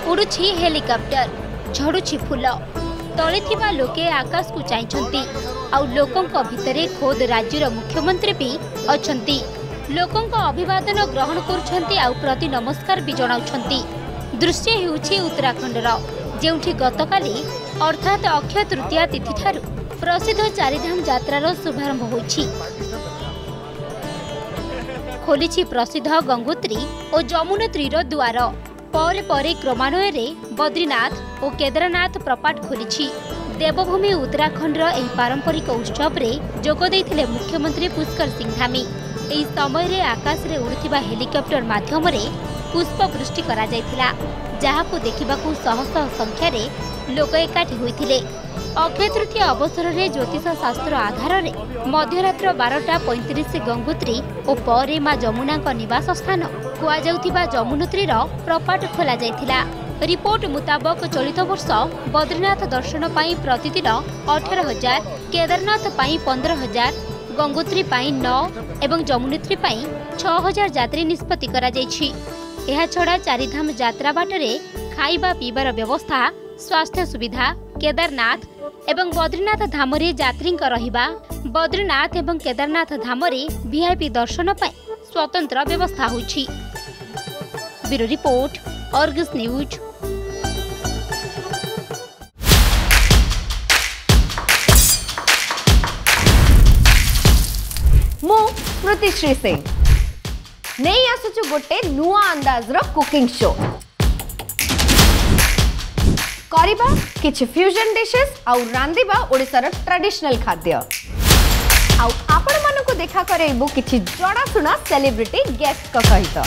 उड़ुछि helicopter झड़ुछि फूल तले थिबा लोके आकाश को चाइछंती आउ लोकंक भितरे खोद राज्यर मुख्यमंत्री भी अछंती। लोकंक अभिवादन ग्रहण करुछंती आउ प्रति नमस्कार भी जणाउछंती। दृश्य हेउछि उत्तराखंडर जेउठी गतकाली अर्थात अक्षय तृतीया तिथि ठारू प्रसिद्ध चारिधाम यात्रार शुभारंभ होइछि। खोलिछि प्रसिद्ध गंगोत्री और जमुनोत्रीर द्वार। परे परे क्रमान्वय रे बद्रीनाथ और केदारनाथ प्रपाट खोलिछि। देवभूमि उत्तराखंडर एही पारंपरिक उत्सव रे जोग दैथिले मुख्यमंत्री पुष्कर सिंह धामी। एही समय रे आकाश रे उड़ुथिबा हेलिकॉप्टर माध्यम रे पुष्प वृष्टि करा जायथिला, जहाकू देखिबाकू शह शह संख्या रे लोक एकाठी होइथिले। अक्षय तृतीया अवसर में ज्योतिष शास्त्र आधार में मध्यरात्र 12:35 गंगोत्री और परे मां जमुना निवास स्थान कुआ जमुनोत्रीर प्रपाट खोल जाइथिला। रिपोर्ट मुताबक चलित वर्ष बद्रीनाथ दर्शन पाई प्रतिदिन 18,000, केदारनाथ पाई 15,000, गंगोत्री पाई 9 एवं जमुनोत्री पाई 6,000 यात्री निष्पत्ति करा जाइछि। एहा छड़ा चारिधाम यात्रा बाटरे खाइबा पीबार व्यवस्था, स्वास्थ्य सुविधा, केदारनाथ एवं बद्रीनाथ धाम रे यात्री रहिबा, बद्रीनाथ एवं केदारनाथ धाम रे वीआईपी दर्शन पाई स्वतंत्र व्यवस्था होइछि। Bureau report, Argus news. मो स्मृतिश्री सिंह नहीं आसुछु गोटे नुआ अंदाज रो कुकिंग शो करिबा किछि फ्यूजन डिशेस आउ रांदिबा ओडिसा रो ट्रेडिशनल खाद्य आउ आपण मानको देखा करेबु किछि जड़ा सुना सेलिब्रिटी गेस्ट को सहित।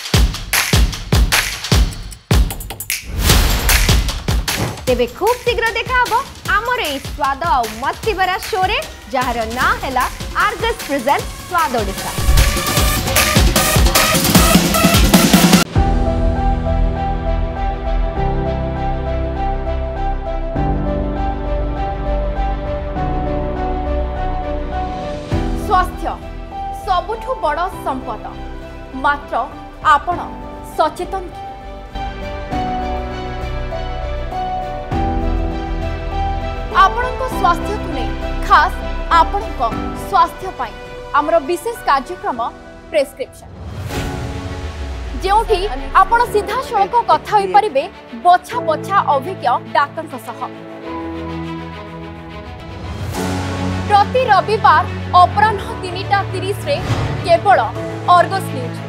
तेबे खूब शीघ्र देखा हबो हमर ए स्वाद आउ मस्ती भरा शो रे जहार ना हैला आर्गस प्रेजेंट स्वाद ओडिसा। स्वास्थ्य सबुठु बड़ संपद, मात्र आपण सचेतन कि? आपणक स्वास्थ्य को नहीं खास आपणक स्वास्थ्य पाई आमर विशेष कार्यक्रम प्रेस्क्रिप्शन, जेउठी आपण सीधा सड़क कथा होई परिबे बछा बछा अभिज्ञ डाक्टर सह। प्रति रविवार अपराह्न 3:30 केवल अर्गस न्यूज।